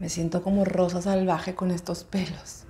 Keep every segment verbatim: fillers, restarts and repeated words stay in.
Me siento como Rosa Salvaje con estos pelos.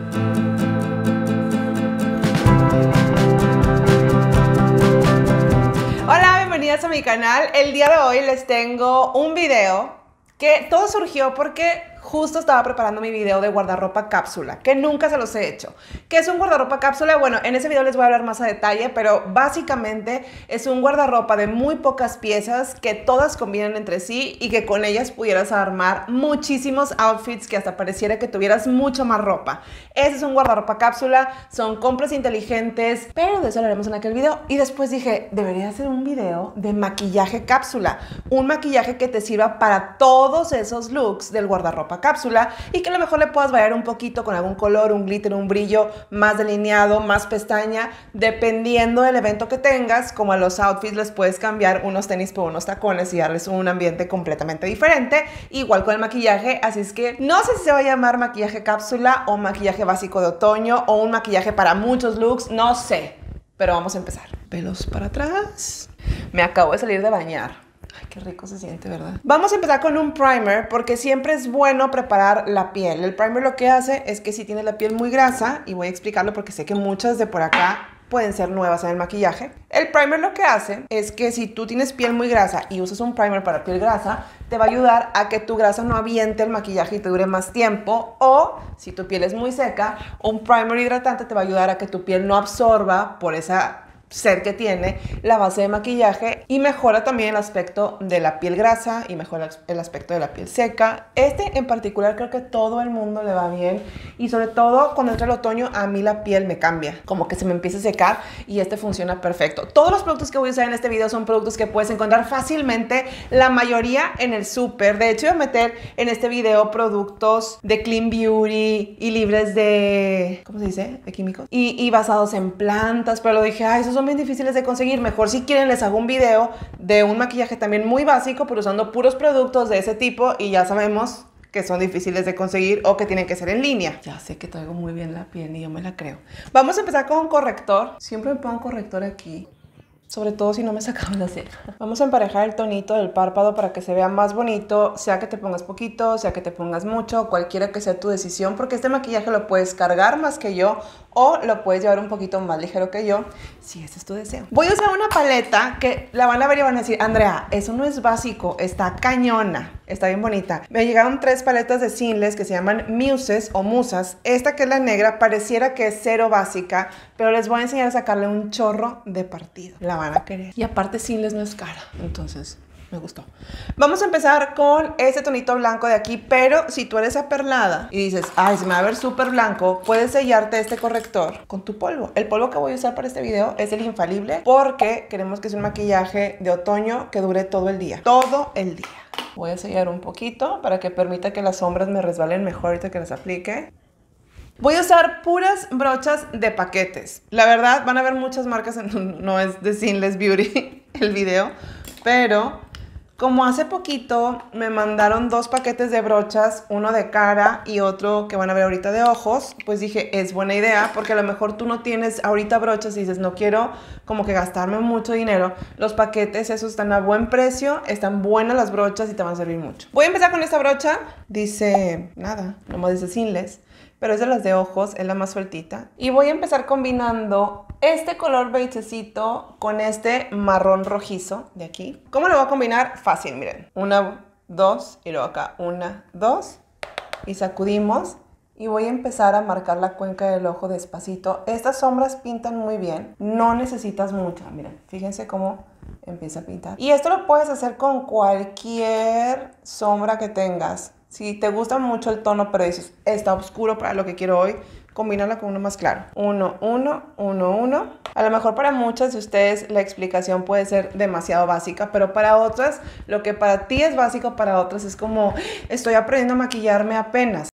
Hola, bienvenidas a mi canal. El día de hoy les tengo un video que todo surgió porque justo estaba preparando mi video de guardarropa cápsula, que nunca se los he hecho. ¿Qué es un guardarropa cápsula? Bueno, en ese video les voy a hablar más a detalle, pero básicamente es un guardarropa de muy pocas piezas que todas combinan entre sí y que con ellas pudieras armar muchísimos outfits que hasta pareciera que tuvieras mucha más ropa. Ese es un guardarropa cápsula, son compras inteligentes, pero de eso hablaremos en aquel video. Y después dije, debería hacer un video de maquillaje cápsula, un maquillaje que te sirva para todos esos looks del guardarropa cápsula y que a lo mejor le puedas variar un poquito con algún color, un glitter, un brillo más delineado, más pestaña, dependiendo del evento que tengas. Como a los outfits les puedes cambiar unos tenis por unos tacones y darles un ambiente completamente diferente, igual con el maquillaje. Así es que no sé si se va a llamar maquillaje cápsula o maquillaje básico de otoño o un maquillaje para muchos looks, no sé, pero vamos a empezar. Pelos para atrás. Me acabo de salir de bañar. Ay, qué rico se siente, ¿verdad? Vamos a empezar con un primer porque siempre es bueno preparar la piel. El primer lo que hace es que si tienes la piel muy grasa, y voy a explicarlo porque sé que muchas de por acá pueden ser nuevas en el maquillaje. El primer lo que hace es que si tú tienes piel muy grasa y usas un primer para piel grasa, te va a ayudar a que tu grasa no aviente el maquillaje y te dure más tiempo. O si tu piel es muy seca, un primer hidratante te va a ayudar a que tu piel no absorba por esa ser que tiene la base de maquillaje y mejora también el aspecto de la piel grasa y mejora el aspecto de la piel seca. Este en particular creo que todo el mundo le va bien y sobre todo cuando entra el otoño a mí la piel me cambia, como que se me empieza a secar y este funciona perfecto. Todos los productos que voy a usar en este video son productos que puedes encontrar fácilmente, la mayoría en el súper. De hecho voy a meter en este video productos de Clean Beauty y libres de, ¿cómo se dice? De químicos y, y basados en plantas, pero lo dije, ay, esos son bien difíciles de conseguir. Mejor si quieren les hago un video de un maquillaje también muy básico, pero usando puros productos de ese tipo y ya sabemos que son difíciles de conseguir o que tienen que ser en línea. Ya sé que traigo muy bien la piel y yo me la creo. Vamos a empezar con un corrector. Siempre me pongo un corrector aquí, sobre todo si no me sacaba la ceja. Vamos a emparejar el tonito del párpado para que se vea más bonito, sea que te pongas poquito, sea que te pongas mucho, cualquiera que sea tu decisión, porque este maquillaje lo puedes cargar más que yo o lo puedes llevar un poquito más ligero que yo, si ese es tu deseo. Voy a usar una paleta que la van a ver y van a decir, Andrea, eso no es básico, está cañona, está bien bonita. Me llegaron tres paletas de Seamless que se llaman Muses o Musas. Esta que es la negra pareciera que es cero básica, pero les voy a enseñar a sacarle un chorro de partido. La van a querer. Y aparte Seamless no es cara, entonces me gustó. Vamos a empezar con este tonito blanco de aquí, pero si tú eres aperlada y dices, ay, se me va a ver súper blanco, puedes sellarte este corrector con tu polvo. El polvo que voy a usar para este video es el infalible porque queremos que sea un maquillaje de otoño que dure todo el día. Todo el día. Voy a sellar un poquito para que permita que las sombras me resbalen mejor ahorita que las aplique. Voy a usar puras brochas de paquetes. La verdad, van a ver muchas marcas, en, no es de Seamless Beauty el video, pero como hace poquito me mandaron dos paquetes de brochas, uno de cara y otro que van a ver ahorita de ojos, pues dije, es buena idea, porque a lo mejor tú no tienes ahorita brochas y dices, no quiero como que gastarme mucho dinero. Los paquetes esos están a buen precio, están buenas las brochas y te van a servir mucho. Voy a empezar con esta brocha, dice, nada, nomás dice Seamless, pero es de las de ojos, es la más sueltita. Y voy a empezar combinando este color beigecito con este marrón rojizo de aquí. ¿Cómo lo voy a combinar? Fácil, miren. Una, dos, y luego acá una, dos. Y sacudimos. Y voy a empezar a marcar la cuenca del ojo despacito. Estas sombras pintan muy bien. No necesitas mucho. Miren, fíjense cómo empieza a pintar. Y esto lo puedes hacer con cualquier sombra que tengas. Si te gusta mucho el tono, pero dices, está oscuro para lo que quiero hoy, combínala con uno más claro. Uno, uno, uno, uno. A lo mejor para muchas de ustedes la explicación puede ser demasiado básica, pero para otras, lo que para ti es básico, para otras es como, estoy aprendiendo a maquillarme apenas.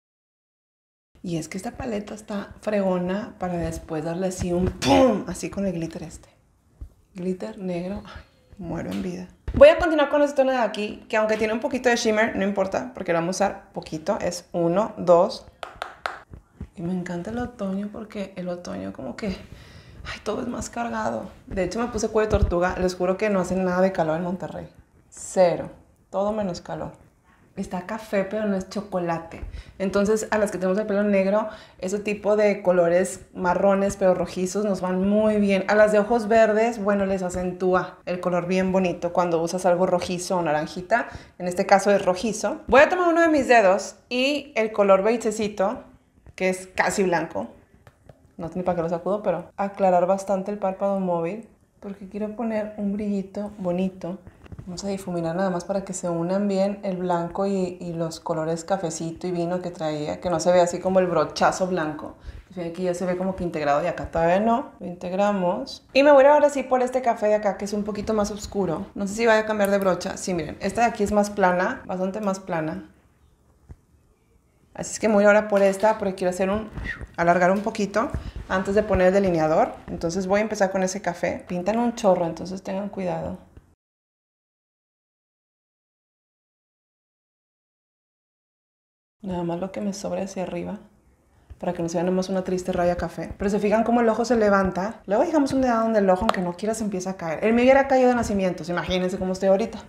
Y es que esta paleta está fregona para después darle así un pum, así con el glitter este. Glitter negro, ay, muero en vida. Voy a continuar con este tono de aquí, que aunque tiene un poquito de shimmer, no importa, porque lo vamos a usar poquito. Es uno, dos. Y me encanta el otoño porque el otoño como que, ay, todo es más cargado. De hecho me puse cuello de tortuga, les juro que no hace nada de calor en Monterrey. Cero, todo menos calor. está café, pero no es chocolate. Entonces, a las que tenemos el pelo negro, ese tipo de colores marrones, pero rojizos, nos van muy bien. A las de ojos verdes, bueno, les acentúa el color bien bonito cuando usas algo rojizo o naranjita. En este caso es rojizo. Voy a tomar uno de mis dedos y el color beigecito, que es casi blanco. No sé ni para qué lo sacudo, pero aclarar bastante el párpado móvil, porque quiero poner un brillito bonito. Vamos a difuminar nada más para que se unan bien el blanco y, y los colores cafecito y vino que traía, que no se vea así como el brochazo blanco. Aquí ya se ve como que integrado y acá todavía no. Lo integramos. Y me voy ahora sí por este café de acá, que es un poquito más oscuro. No sé si vaya a cambiar de brocha. Sí, miren, esta de aquí es más plana, bastante más plana. Así es que me voy ahora por esta, porque quiero hacer un... alargar un poquito antes de poner el delineador. Entonces voy a empezar con ese café. Pintan un chorro, entonces tengan cuidado. Nada más lo que me sobre hacia arriba, para que no se vea nomás una triste raya café. Pero se fijan cómo el ojo se levanta. Luego dejamos un dedo donde el ojo, aunque no quiera, se empieza a caer. El mío ya era caído de nacimiento, imagínense cómo estoy ahorita.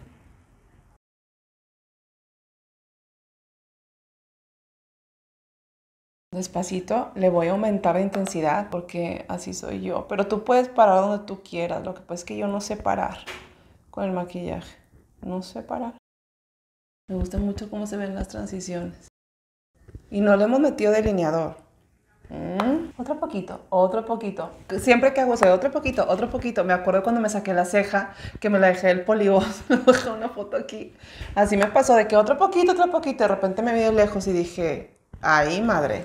Despacito le voy a aumentar la intensidad porque así soy yo. Pero tú puedes parar donde tú quieras. Lo que pasa es que yo no sé parar con el maquillaje. No sé parar. Me gusta mucho cómo se ven las transiciones. Y no le hemos metido delineador. Mm, otro poquito, otro poquito. Siempre que hago eso, otro poquito, otro poquito. Me acuerdo cuando me saqué la ceja, que me la dejé el polibos. Me dejé una foto aquí. Así me pasó de que otro poquito, otro poquito. De repente me vi de lejos y dije, ¡ay, madre!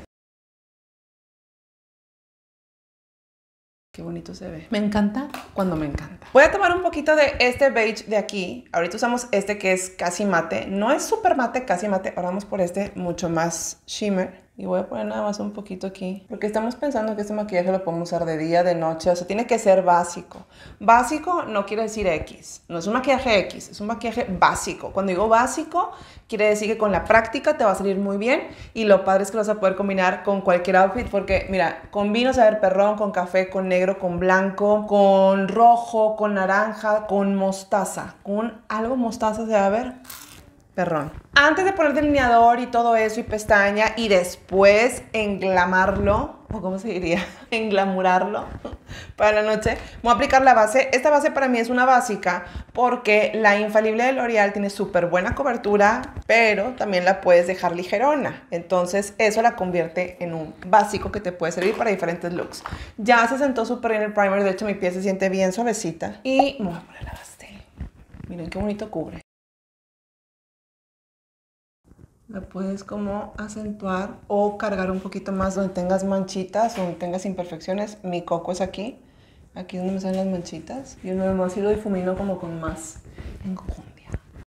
Qué bonito se ve. Me encanta cuando me encanta. Voy a tomar un poquito de este beige de aquí. Ahorita usamos este que es casi mate. No es súper mate, casi mate. Ahora vamos por este mucho más shimmer. Y voy a poner nada más un poquito aquí. Porque estamos pensando que este maquillaje lo podemos usar de día, de noche. O sea, tiene que ser básico. Básico no quiere decir X. No es un maquillaje X. Es un maquillaje básico. Cuando digo básico, quiere decir que con la práctica te va a salir muy bien. Y lo padre es que lo vas a poder combinar con cualquier outfit. Porque, mira, combino saber perrón con café, con negro, con blanco, con rojo, con naranja, con mostaza. Con algo mostaza se va a ver perrón. Antes de poner delineador y todo eso y pestaña y después englamarlo, o cómo se diría, englamurarlo para la noche, voy a aplicar la base. Esta base para mí es una básica porque la infalible de L'Oreal tiene súper buena cobertura, pero también la puedes dejar ligerona. Entonces eso la convierte en un básico que te puede servir para diferentes looks. Ya se sentó súper bien el primer, de hecho mi piel se siente bien suavecita. Y me voy a poner la base. Miren qué bonito cubre. La puedes como acentuar o cargar un poquito más donde tengas manchitas o donde tengas imperfecciones. Mi coco es aquí. Aquí es donde me salen las manchitas. Y uno más y lo difumino como con más enjundia.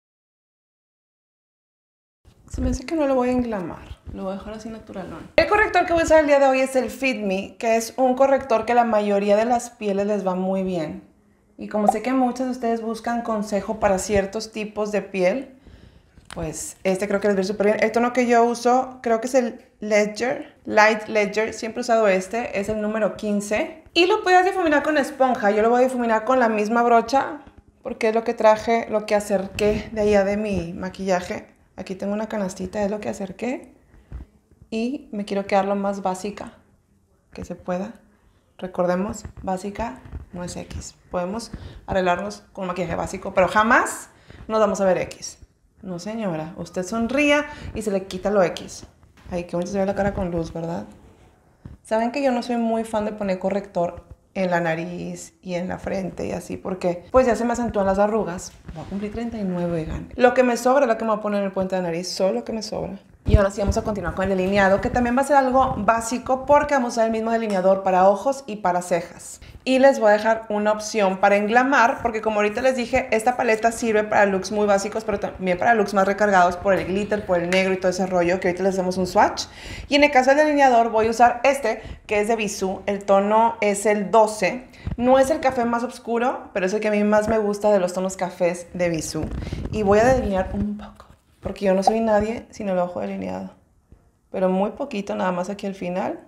Se me hace que no lo voy a englamar. Lo voy a dejar así naturalón. El corrector que voy a usar el día de hoy es el Fit Me, que es un corrector que la mayoría de las pieles les va muy bien. Y como sé que muchos de ustedes buscan consejo para ciertos tipos de piel, pues este creo que les ve súper bien. El tono que yo uso creo que es el Ledger, Light Ledger. Siempre he usado este, es el número quince. Y lo puedes difuminar con esponja. Yo lo voy a difuminar con la misma brocha porque es lo que traje, lo que acerqué de allá de mi maquillaje. Aquí tengo una canastita, es lo que acerqué. Y me quiero quedar lo más básica que se pueda. Recordemos, básica no es X. Podemos arreglarnos con un maquillaje básico, pero jamás nos vamos a ver X. No, señora. Usted sonría y se le quita lo X. Ay, qué bonito se ve la cara con luz, ¿verdad? Saben que yo no soy muy fan de poner corrector en la nariz y en la frente y así, porque pues ya se me acentúan las arrugas. Voy a cumplir treinta y nueve, oigan. Lo que me sobra es lo que me voy a poner en el puente de nariz, solo lo que me sobra. Y ahora sí vamos a continuar con el delineado, que también va a ser algo básico porque vamos a usar el mismo delineador para ojos y para cejas. Y les voy a dejar una opción para englamar, porque como ahorita les dije, esta paleta sirve para looks muy básicos, pero también para looks más recargados por el glitter, por el negro y todo ese rollo, que ahorita les hacemos un swatch. Y en el caso del delineador voy a usar este, que es de Bisú. El tono es el doce. No es el café más oscuro, pero es el que a mí más me gusta de los tonos cafés de Bisú. Y voy a delinear un poco, porque yo no soy nadie sin el ojo delineado. Pero muy poquito, nada más aquí al final.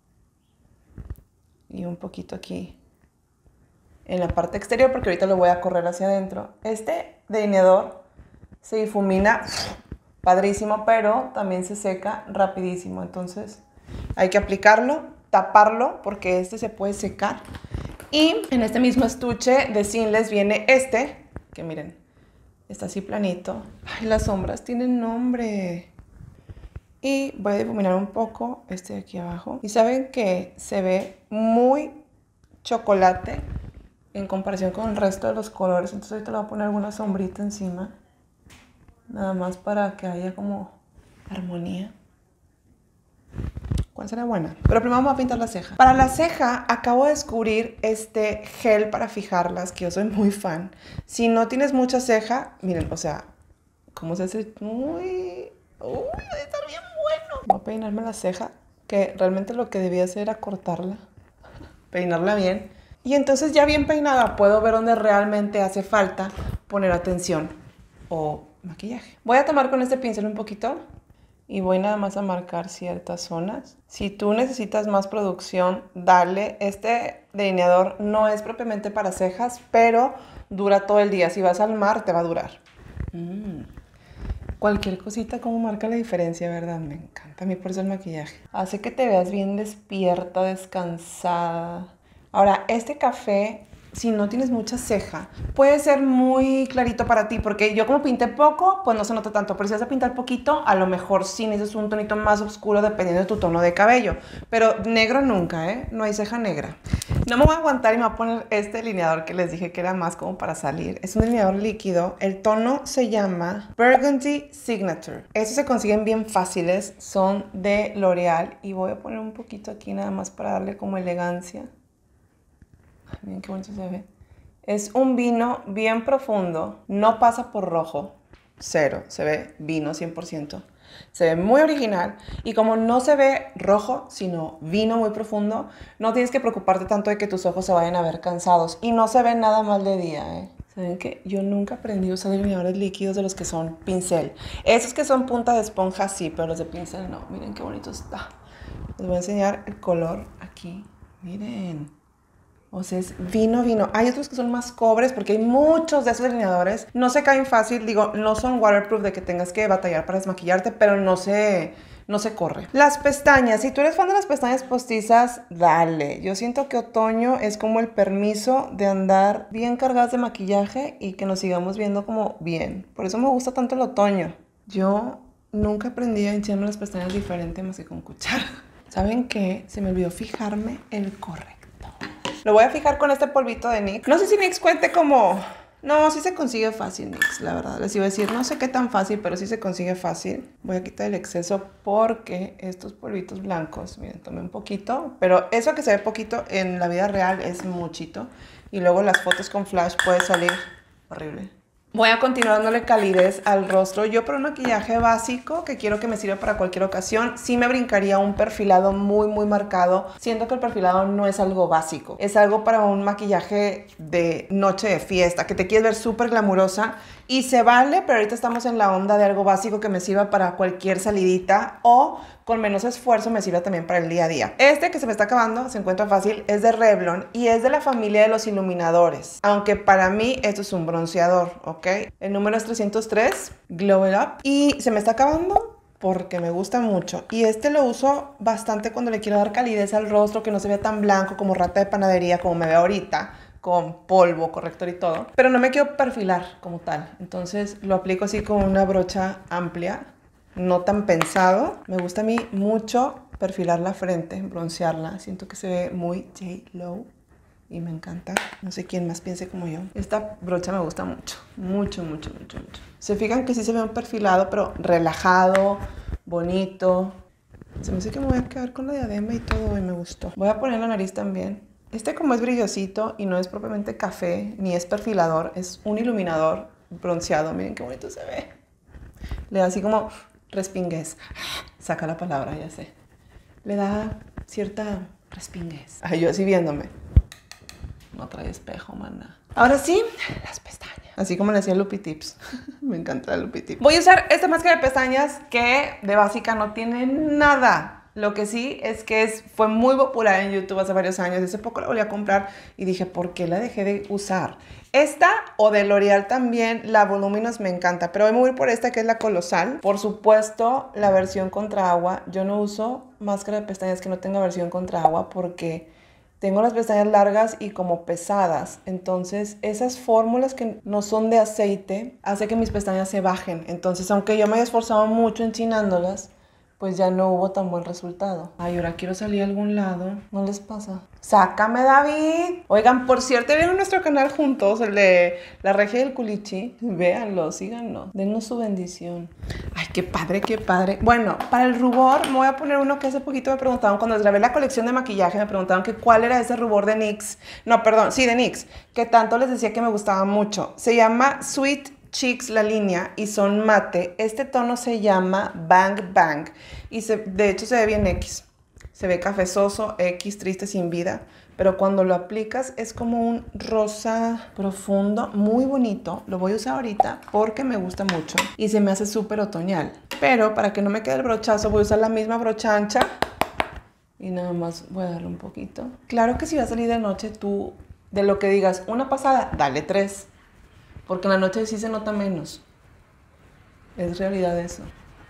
Y un poquito aquí en la parte exterior, porque ahorita lo voy a correr hacia adentro. Este delineador se difumina padrísimo, pero también se seca rapidísimo. Entonces hay que aplicarlo, taparlo, porque este se puede secar. Y en este mismo estuche de Seamless viene este, que miren, está así planito. Ay, las sombras tienen nombre. Y voy a difuminar un poco este de aquí abajo. Y saben que se ve muy chocolate en comparación con el resto de los colores. Entonces ahorita le voy a poner alguna sombrita encima. Nada más para que haya como armonía. ¿Cuál será buena? Pero primero vamos a pintar la ceja. Para la ceja acabo de descubrir este gel para fijarlas, que yo soy muy fan. Si no tienes mucha ceja, miren, o sea, ¿cómo se hace? Uy, uy, debe estar bien bueno. Voy a peinarme la ceja, que realmente lo que debía hacer era cortarla. Peinarla bien. Y entonces ya bien peinada puedo ver dónde realmente hace falta poner atención o maquillaje. Voy a tomar con este pincel un poquito y voy nada más a marcar ciertas zonas. Si tú necesitas más producción, dale. Este delineador no es propiamente para cejas, pero dura todo el día. Si vas al mar, te va a durar. Mm. Cualquier cosita como marca la diferencia, ¿verdad? Me encanta a mí por eso el maquillaje. Hace que te veas bien despierta, descansada. Ahora, este café, si no tienes mucha ceja, puede ser muy clarito para ti, porque yo como pinté poco, pues no se nota tanto, pero si vas a pintar poquito, a lo mejor sí necesitas un tonito más oscuro dependiendo de tu tono de cabello, pero negro nunca, ¿eh? No hay ceja negra. No me voy a aguantar y me voy a poner este delineador que les dije que era más como para salir. Es un delineador líquido, el tono se llama Burgundy Signature. Estos se consiguen bien fáciles, son de L'Oreal y voy a poner un poquito aquí nada más para darle como elegancia. Miren qué bonito se ve. Es un vino bien profundo, no pasa por rojo, cero, se ve vino cien por ciento. Se ve muy original y como no se ve rojo, sino vino muy profundo, no tienes que preocuparte tanto de que tus ojos se vayan a ver cansados y no se ve nada mal de día, ¿eh? ¿Saben qué? Yo nunca aprendí a usar delineadores líquidos de los que son pincel. Esos que son punta de esponja sí, pero los de pincel no. Miren qué bonito está. Les voy a enseñar el color aquí. Miren. O sea, es vino, vino. Hay otros que son más cobres porque hay muchos de esos delineadores. No se caen fácil, digo, no son waterproof de que tengas que batallar para desmaquillarte, pero no se, no se corre. Las pestañas, si tú eres fan de las pestañas postizas, dale. Yo siento que otoño es como el permiso de andar bien cargadas de maquillaje y que nos sigamos viendo como bien. Por eso me gusta tanto el otoño. Yo nunca aprendí a hincharme las pestañas diferente más que con cuchara. ¿Saben qué? Se me olvidó fijarme el correcto. Lo voy a fijar con este polvito de N Y X. No sé si N Y X cuente como... No, sí se consigue fácil N Y X, la verdad. Les iba a decir, no sé qué tan fácil, pero sí se consigue fácil. Voy a quitar el exceso porque estos polvitos blancos, miren, tomé un poquito. Pero eso que se ve poquito en la vida real es muchito. Y luego las fotos con flash puede salir horrible. Voy a continuar dándole calidez al rostro. Yo por un maquillaje básico que quiero que me sirva para cualquier ocasión, sí me brincaría un perfilado muy muy marcado. Siento que el perfilado no es algo básico. Es algo para un maquillaje de noche de fiesta, que te quieres ver súper glamurosa. Y se vale, pero ahorita estamos en la onda de algo básico que me sirva para cualquier salidita o con menos esfuerzo me sirva también para el día a día. Este que se me está acabando, se encuentra fácil, es de Revlon y es de la familia de los iluminadores. Aunque para mí esto es un bronceador, ¿ok? El número es trescientos tres, Glow It Up. Y se me está acabando porque me gusta mucho. Y este lo uso bastante cuando le quiero dar calidez al rostro, que no se vea tan blanco como rata de panadería como me veo ahorita, con polvo, corrector y todo. Pero no me quiero perfilar como tal. Entonces lo aplico así con una brocha amplia, no tan pensado. Me gusta a mí mucho perfilar la frente, broncearla. Siento que se ve muy J-Lo y me encanta. No sé quién más piense como yo. Esta brocha me gusta mucho, mucho, mucho, mucho, mucho. Se fijan que sí se ve un perfilado, pero relajado, bonito. Se me hace que me voy a quedar con la diadema y todo y me gustó. Voy a poner la nariz también. Este como es brillosito y no es propiamente café, ni es perfilador, es un iluminador bronceado. Miren qué bonito se ve. Le da así como respinguez. Saca la palabra, ya sé. Le da cierta respinguez. Ay, yo así viéndome. No trae espejo, mana. Ahora sí, las pestañas. Así como le hacía Lupi Tips. Me encanta la Lupi Tips. Voy a usar esta máscara de pestañas que de básica no tiene nada. Lo que sí es que es, fue muy popular en YouTube hace varios años. Hace poco la volví a comprar y dije, ¿por qué la dejé de usar? Esta o de L'Oreal también, la Voluminous me encanta. Pero hoy me voy por esta que es la Colosal. Por supuesto, la versión contra agua. Yo no uso máscara de pestañas que no tenga versión contra agua porque tengo las pestañas largas y como pesadas. Entonces, esas fórmulas que no son de aceite hace que mis pestañas se bajen. Entonces, aunque yo me haya esforzado mucho enchinándolas, pues ya no hubo tan buen resultado. Ay, ahora quiero salir a algún lado. ¿No les pasa? ¡Sácame, David! Oigan, por cierto, vieron nuestro canal juntos, el de La Regia del Culichi. Véanlo, síganlo. Denos su bendición. Ay, qué padre, qué padre. Bueno, para el rubor me voy a poner uno que hace poquito me preguntaban, cuando les grabé la colección de maquillaje, me preguntaban que cuál era ese rubor de NYX. No, perdón, sí, de NYX. Que tanto les decía que me gustaba mucho. Se llama Sweet Cheeks la línea y son mate. Este tono se llama Bang Bang y se, de hecho se ve bien X. Se ve cafezoso, X, triste, sin vida. Pero cuando lo aplicas es como un rosa profundo, muy bonito. Lo voy a usar ahorita porque me gusta mucho y se me hace súper otoñal. Pero para que no me quede el brochazo voy a usar la misma brocha ancha y nada más voy a darle un poquito. Claro que si va a salir de noche tú, de lo que digas una pasada, dale tres. Porque en la noche sí se nota menos. Es realidad eso.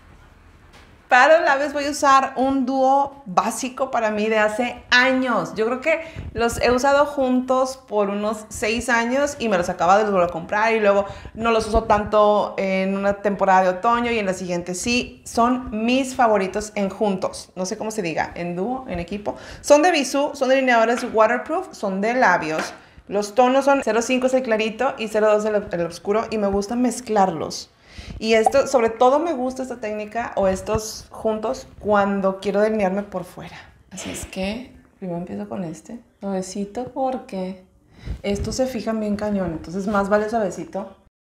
Para los labios voy a usar un dúo básico para mí de hace años. Yo creo que los he usado juntos por unos seis años y me los acabo de volver a comprar y luego no los uso tanto en una temporada de otoño y en la siguiente sí. Son mis favoritos en juntos. No sé cómo se diga, en dúo, en equipo. Son de Bisú, son delineadores waterproof, son de labios. Los tonos son cero cinco es el clarito y cero dos el, el oscuro y me gusta mezclarlos. Y esto, sobre todo me gusta esta técnica o estos juntos cuando quiero delinearme por fuera. Así es que primero empiezo con este suavecito porque estos se fijan bien cañón, entonces más vale suavecito.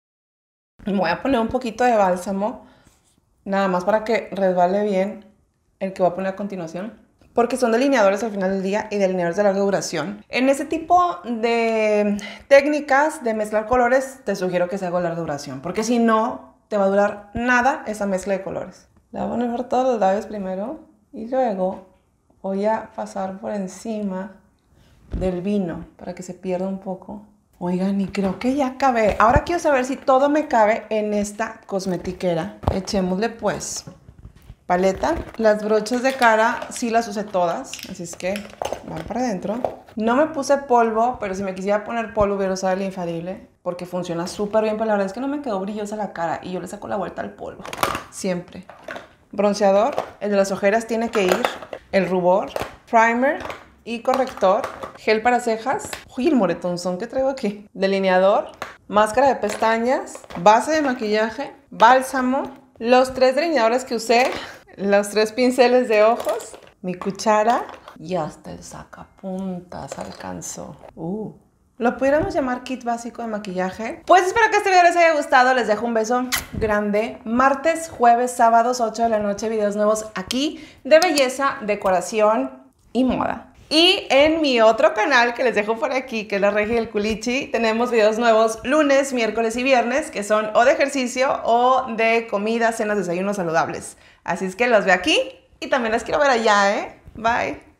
Me voy a poner un poquito de bálsamo, nada más para que resbale bien el que voy a poner a continuación. Porque son delineadores al final del día y delineadores de larga duración. En ese tipo de técnicas de mezclar colores, te sugiero que sea con larga duración. Porque si no, te va a durar nada esa mezcla de colores. Le voy a poner por todos los labios primero. Y luego voy a pasar por encima del vino para que se pierda un poco. Oigan, y creo que ya acabé. Ahora quiero saber si todo me cabe en esta cosmetiquera. Echémosle pues paleta. Las brochas de cara sí las usé todas, así es que van para adentro. No me puse polvo, pero si me quisiera poner polvo hubiera usado el infalible porque funciona súper bien, pero la verdad es que no me quedó brillosa la cara y yo le saco la vuelta al polvo, siempre. Bronceador, el de las ojeras tiene que ir, el rubor, primer y corrector, gel para cejas. Uy, el moretonzón que traigo aquí. Delineador, máscara de pestañas, base de maquillaje, bálsamo, los tres delineadores que usé, los tres pinceles de ojos, mi cuchara y hasta el sacapuntas alcanzó. Uh. ¿Lo pudiéramos llamar kit básico de maquillaje? Pues espero que este video les haya gustado. Les dejo un beso grande. Martes, jueves, sábados, ocho de la noche, videos nuevos aquí de belleza, decoración y moda. Y en mi otro canal que les dejo por aquí, que es La Regia del Culichi, tenemos videos nuevos lunes, miércoles y viernes, que son o de ejercicio o de comida, cenas, desayunos saludables. Así es que los veo aquí y también las quiero ver allá, ¿eh? Bye.